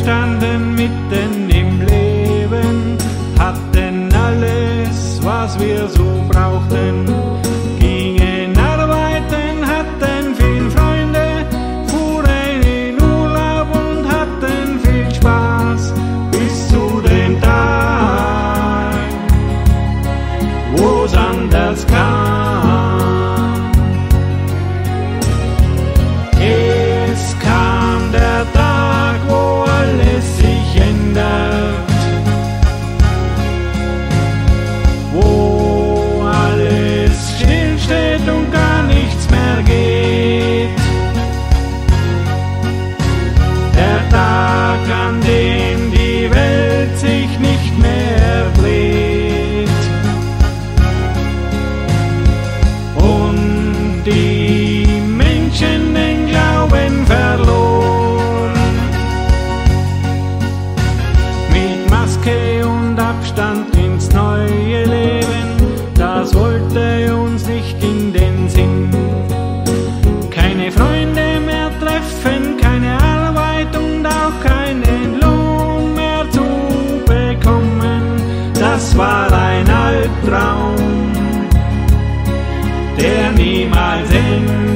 standen mitten im Leben, hatten alles, was wir so brauchten, gingen arbeiten, hatten viel Freunde, fuhren in Urlaub und hatten viel Spaß, bis zu dem Tag, wo's anders kam. Es kam der Tag, wo alles sich ändert, wo alles stillsteht und gar nichts mehr geht. Der Tag, an dem die Welt sich nicht mehr dreht und die Menschen den Glauben verloren. Mit Maske und Abstand ins neue Leben, das wollte uns nicht in den Sinn. Keine Freunde mehr treffen, keine Arbeit und auch keinen Lohn mehr zu bekommen. Das war ein Albtraum, der niemals endet.